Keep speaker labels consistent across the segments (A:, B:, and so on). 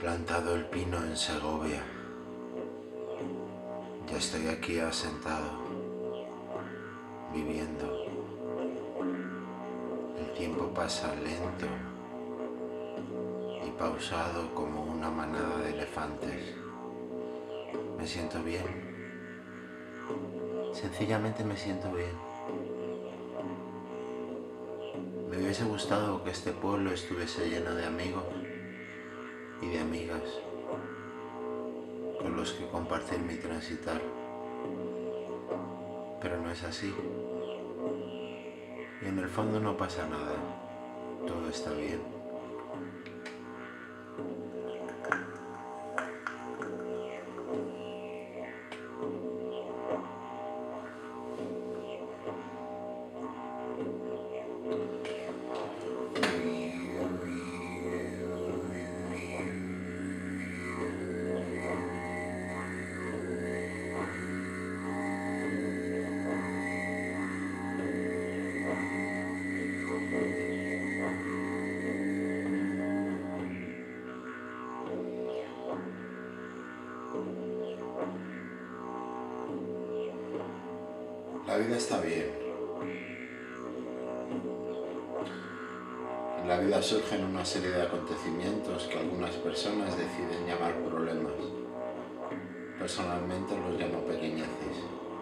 A: plantado el pino en Segovia. Ya estoy aquí asentado, viviendo. El tiempo pasa lento y pausado como una manada de elefantes. Me siento bien. Sencillamente me siento bien. Me hubiese gustado que este pueblo estuviese lleno de amigos y de amigas con los que compartir mi transitar, pero no es así. Y en el fondo no pasa nada, todo está bien. La vida está bien. En la vida surgen una serie de acontecimientos que algunas personas deciden llamar problemas. Personalmente los llamo pequeñeces.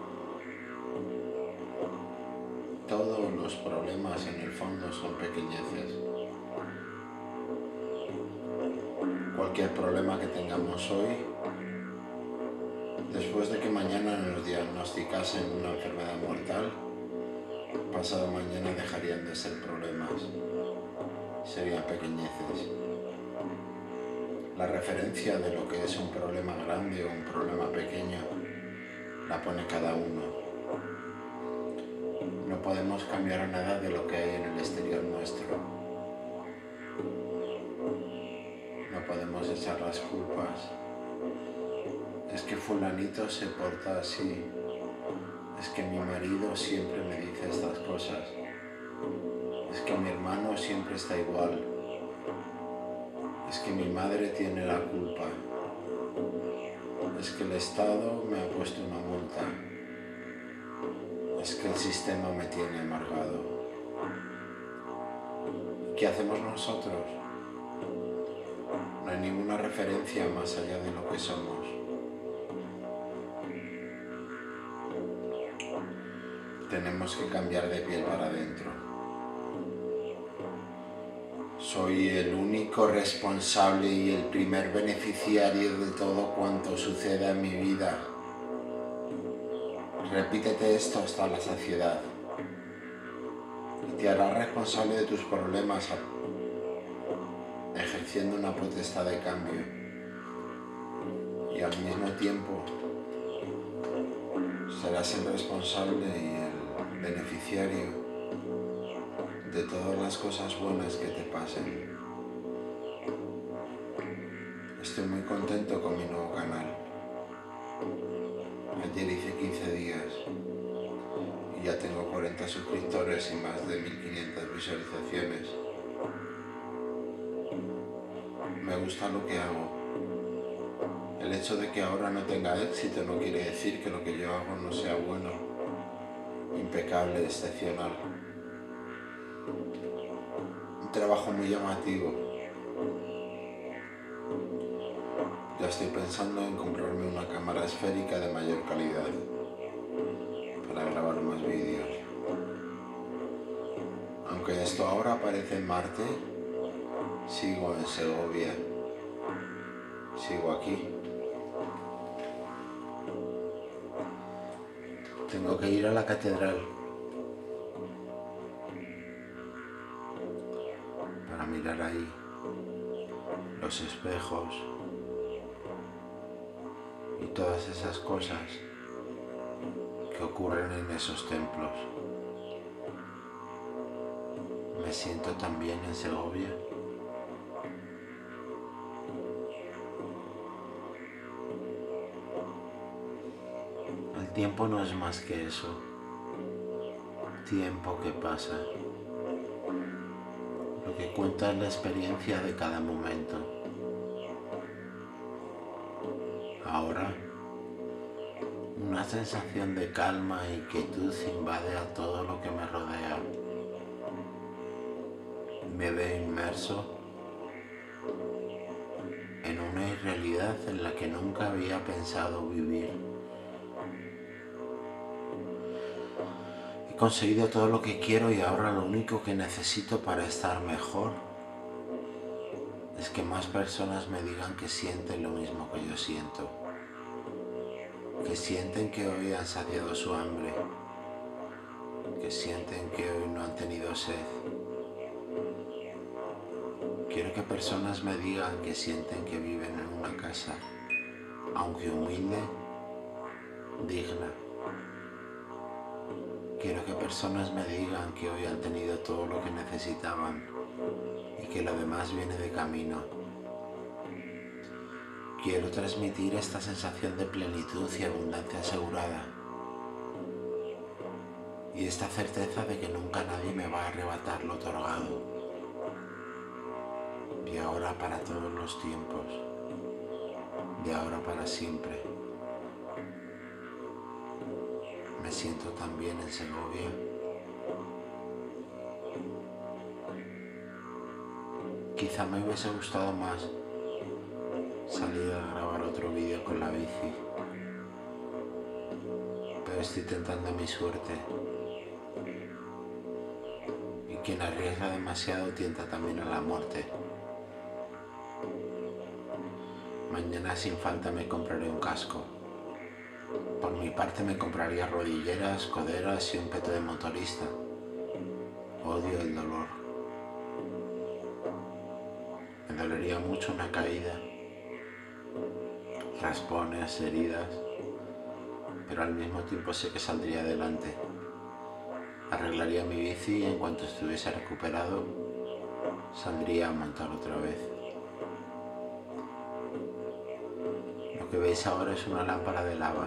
A: Todos los problemas en el fondo son pequeñeces. Cualquier problema que tengamos hoy, después de que mañana nos diagnosticasen una enfermedad mortal, pasado mañana dejarían de ser problemas, serían pequeñeces. La referencia de lo que es un problema grande o un problema pequeño la pone cada uno. No podemos cambiar nada de lo que hay en el exterior nuestro. No podemos echar las culpas. Es que fulanito se porta así. Es que mi marido siempre me dice estas cosas. Es que mi hermano siempre está igual. Es que mi madre tiene la culpa. Es que el Estado me ha puesto una multa. Es que el sistema me tiene amargado. ¿Qué hacemos nosotros? No hay ninguna referencia más allá de lo que somos. Tenemos que cambiar de piel para adentro. Soy el único responsable y el primer beneficiario de todo cuanto suceda en mi vida. Repítete esto hasta la saciedad y te harás responsable de tus problemas ejerciendo una potestad de cambio y al mismo tiempo serás el responsable y el beneficiario de todas las cosas buenas que te pasen. Estoy muy contento con mi nuevo canal. Ayer hice 15 días y ya tengo 40 suscriptores y más de 1500 visualizaciones. Me gusta lo que hago. El hecho de que ahora no tenga éxito no quiere decir que lo que yo hago no sea bueno, impecable, excepcional. Un trabajo muy llamativo. Ya estoy pensando en comprarme una cámara esférica de mayor calidad para grabar más vídeos. Aunque esto ahora parece en Marte, sigo en Segovia. Sigo aquí. Tengo que ir a la catedral para mirar ahí los espejos y todas esas cosas que ocurren en esos templos. Me siento tan bien en Segovia. El tiempo no es más que eso, tiempo que pasa. Lo que cuenta es la experiencia de cada momento. Ahora, una sensación de calma y quietud invade a todo lo que me rodea. Me veo inmerso en una irrealidad en la que nunca había pensado vivir. He conseguido todo lo que quiero y ahora lo único que necesito para estar mejor es que más personas me digan que sienten lo mismo que yo siento, que sienten que hoy han saciado su hambre, que sienten que hoy no han tenido sed. Quiero que personas me digan que sienten que viven en una casa, aunque humilde, digna. Quiero que personas me digan que hoy han tenido todo lo que necesitaban y que lo demás viene de camino. Quiero transmitir esta sensación de plenitud y abundancia asegurada y esta certeza de que nunca nadie me va a arrebatar lo otorgado. De ahora para todos los tiempos, de ahora para siempre. Me siento tan bien en Segovia. Quizá me hubiese gustado más salir a grabar otro vídeo con la bici, pero estoy tentando mi suerte. Y quien arriesga demasiado tienta también a la muerte. Mañana sin falta me compraré un casco. Por mi parte me compraría rodilleras, coderas y un peto de motorista. Odio el dolor. Me dolería mucho una caída, raspones, heridas, pero al mismo tiempo sé que saldría adelante. Arreglaría mi bici y en cuanto estuviese recuperado, saldría a montar otra vez. Lo que veis ahora es una lámpara de lava.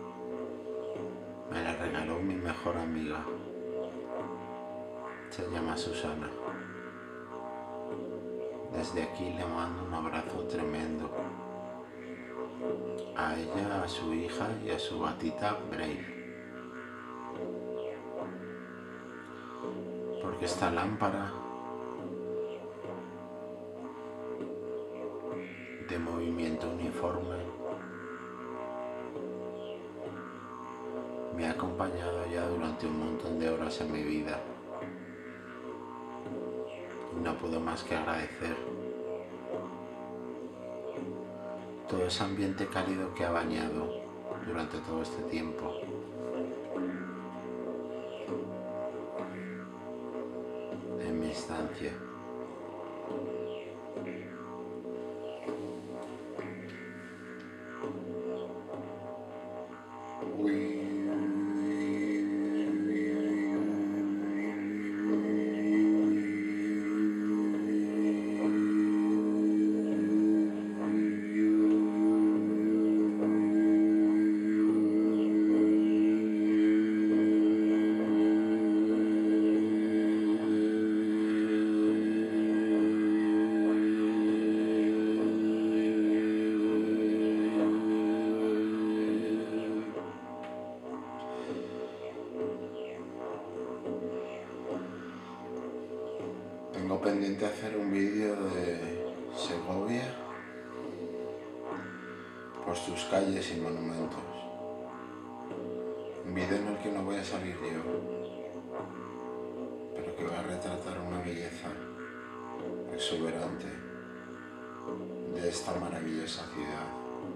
A: Me la regaló mi mejor amiga. Se llama Susana. Desde aquí le mando un abrazo tremendo. A ella, a su hija y a su gatita Brave. Porque esta lámpara de movimiento uniforme me ha acompañado ya durante un montón de horas en mi vida. Y no puedo más que agradecer todo ese ambiente cálido que ha bañado durante todo este tiempo. En mi estancia. Tengo pendiente hacer un vídeo de Segovia por sus calles y monumentos. Un vídeo en el que no voy a salir yo, pero que va a retratar una belleza exuberante de esta maravillosa ciudad.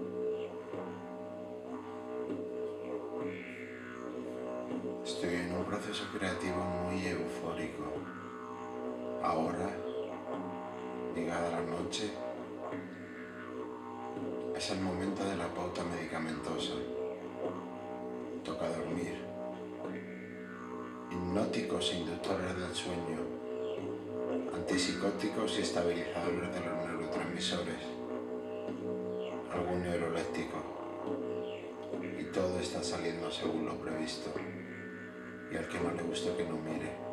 A: Estoy en un proceso creativo muy eufórico. Ahora, llegada la noche, es el momento de la pauta medicamentosa. Toca dormir. Hipnóticos e inductores del sueño, antipsicóticos y estabilizadores de los neurotransmisores, algún neuroléptico, y todo está saliendo según lo previsto. Y al que no le gusta que no mire.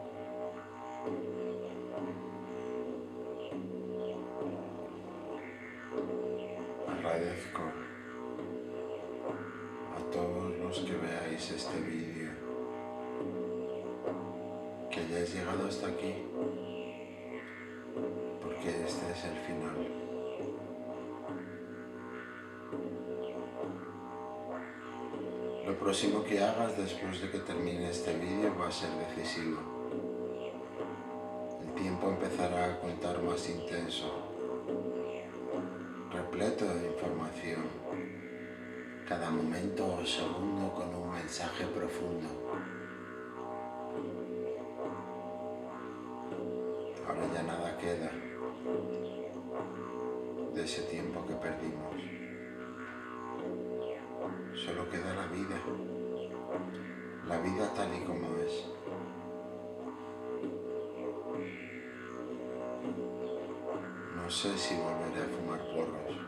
A: Agradezco veáis este vídeo, que hayáis llegado hasta aquí, porque este es el final. Lo próximo que hagas después de que termine este vídeo va a ser decisivo. El tiempo empezará a contar más intenso, repleto de información, cada momento o segundo con un mensaje profundo. Ahora ya nada queda de ese tiempo que perdimos. Solo queda la vida tal y como es. No sé si volveré a fumar porros,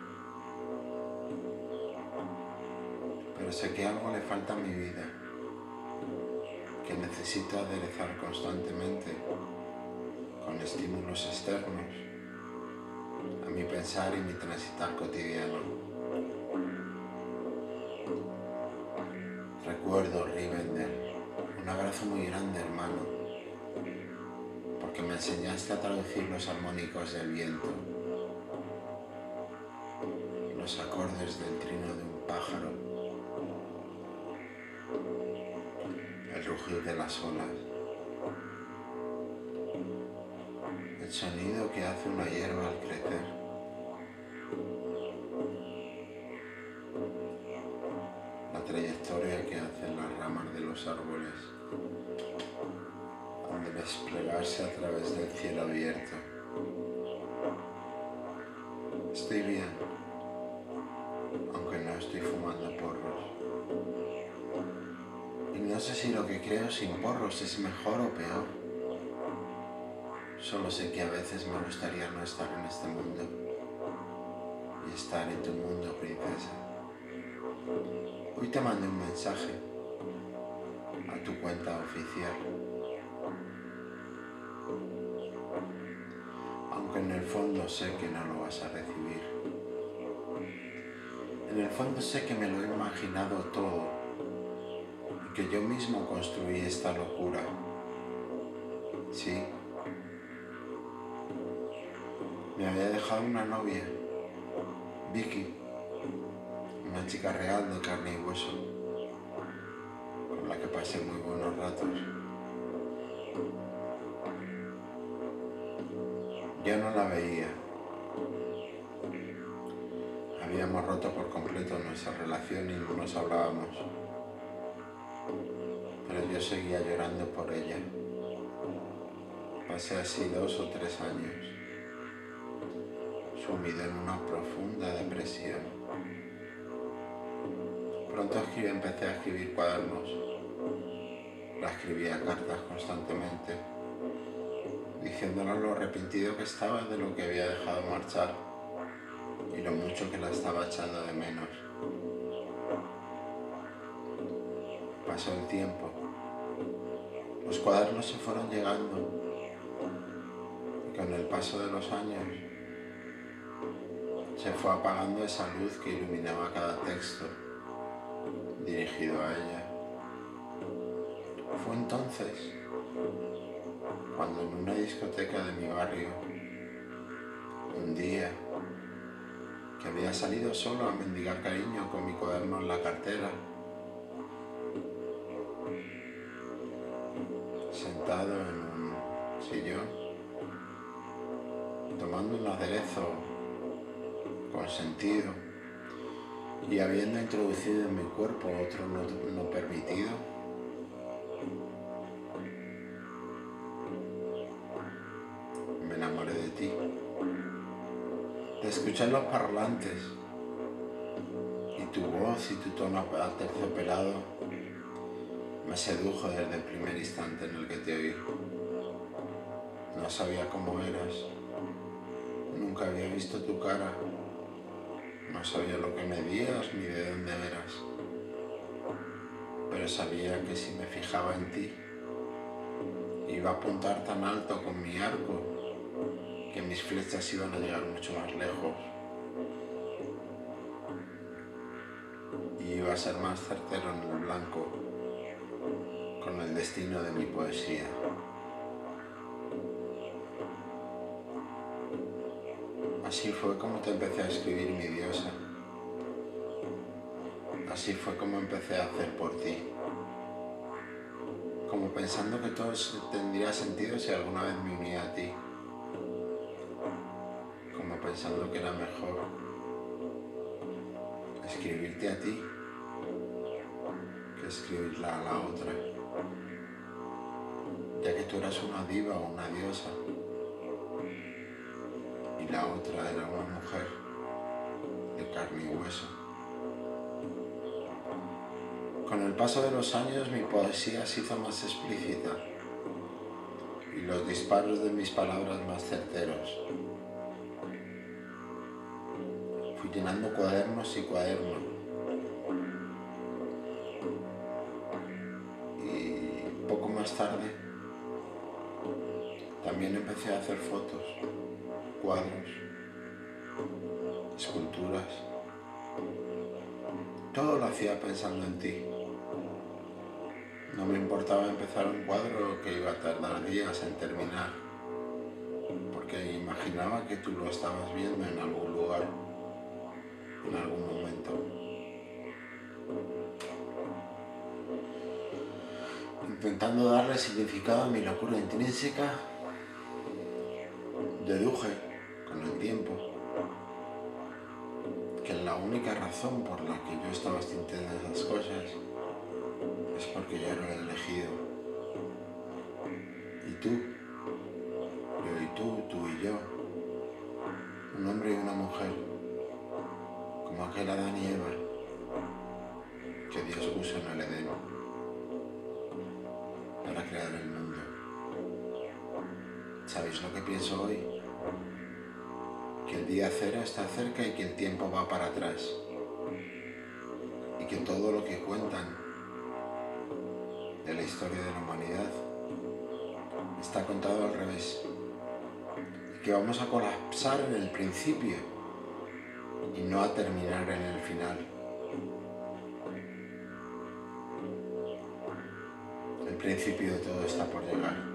A: pero sé que algo le falta a mi vida, que necesito aderezar constantemente con estímulos externos a mi pensar y mi transitar cotidiano. Recuerdo, Rivendell, un abrazo muy grande, hermano, porque me enseñaste a traducir los armónicos del viento, los acordes del trino de un pájaro, el rugir de las olas, el sonido que hace una hierba al crecer, la trayectoria que hacen las ramas de los árboles al desplegarse a través del cielo abierto. Estoy bien, aunque no estoy fumando porros. Y no sé si lo que creo sin porros es mejor o peor. Solo sé que a veces me gustaría no estar en este mundo y estar en tu mundo, princesa. Hoy te mandé un mensaje a tu cuenta oficial, aunque en el fondo sé que no lo vas a recibir. En el fondo sé que me lo he imaginado todo y que yo mismo construí esta locura. Sí, me había dejado una novia, Vicky, una chica real de carne y hueso, con la que pasé muy buenos ratos. Yo no la veía. Habíamos roto por completo nuestra relación y no nos hablábamos. Pero yo seguía llorando por ella. Pasé así 2 o 3 años, sumido en una profunda depresión. Pronto empecé a escribir cuadernos. La escribía cartas constantemente, diciéndole lo arrepentido que estaba de lo que había dejado marchar y lo mucho que la estaba echando de menos. Pasó el tiempo, los cuadernos se fueron llegando y con el paso de los años se fue apagando esa luz que iluminaba cada texto dirigido a ella. Fue entonces cuando en una discoteca de mi barrio, un día que había salido solo a mendigar cariño con mi cuaderno en la cartera, sentado en un sillón, tomando un aderezo con sentido y habiendo introducido en mi cuerpo otro no permitido, me enamoré de ti. Te escuché en los parlantes y tu voz y tu tono aterciopelado me sedujo desde el primer instante en el que te oí. No sabía cómo eras, nunca había visto tu cara, no sabía lo que medías ni de dónde eras, pero sabía que si me fijaba en ti, iba a apuntar tan alto con mi arco que mis flechas iban a llegar mucho más lejos y iba a ser más certero en el blanco con el destino de mi poesía. Así fue como te empecé a escribir, mi diosa. Así fue como empecé a hacer por ti. Como pensando que todo tendría sentido si alguna vez me unía a ti. Como pensando que era mejor escribirte a ti que escribirla a la otra. Ya que tú eras una diva o una diosa y la otra era una mujer de carne y hueso. Con el paso de los años mi poesía se hizo más explícita y los disparos de mis palabras más certeros. Fui llenando cuadernos y cuadernos y poco más tarde también empecé a hacer fotos, cuadros, esculturas. Todo lo hacía pensando en ti. No me importaba empezar un cuadro que iba a tardar días en terminar, porque imaginaba que tú lo estabas viendo en algún lugar, en algún momento. Intentando darle significado a mi locura intrínseca, deduje con el tiempo que la única razón por la que yo estaba sintiendo esas cosas es porque yo era el elegido. Y tú, yo y tú y yo, un hombre y una mujer, como aquel Adán y Eva que Dios puso en el Edén para crear el mundo. ¿Sabéis lo que pienso hoy? Que el día cero está cerca y que el tiempo va para atrás. Y que todo lo que cuentan de la historia de la humanidad está contado al revés. Y que vamos a colapsar en el principio y no a terminar en el final. El principio de todo está por llegar.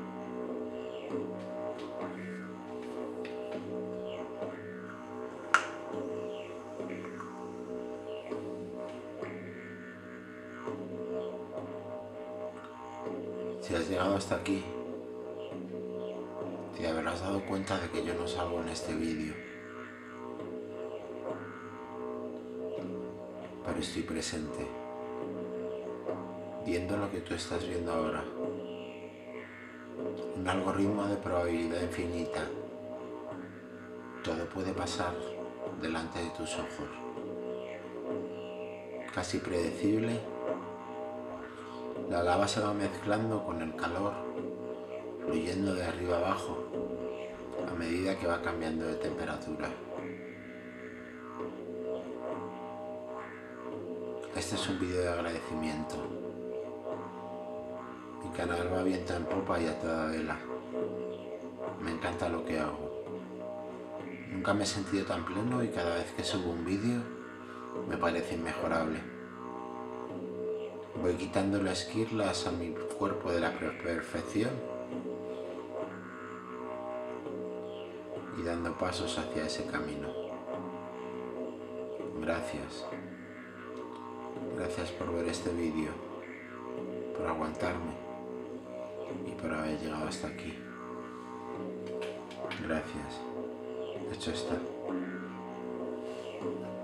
A: Si has llegado hasta aquí, te habrás dado cuenta de que yo no salgo en este vídeo, pero estoy presente, viendo lo que tú estás viendo ahora. Un algoritmo de probabilidad infinita. Todo puede pasar delante de tus ojos. Casi predecible. La lava se va mezclando con el calor, fluyendo de arriba abajo, a medida que va cambiando de temperatura. Este es un vídeo de agradecimiento. Mi canal va viento en popa y a toda vela. Me encanta lo que hago. Nunca me he sentido tan pleno y cada vez que subo un vídeo me parece inmejorable. Voy quitándole esquirlas a mi cuerpo de la perfección y dando pasos hacia ese camino. Gracias. Gracias por ver este vídeo, por aguantarme y por haber llegado hasta aquí. Gracias. Hecho está.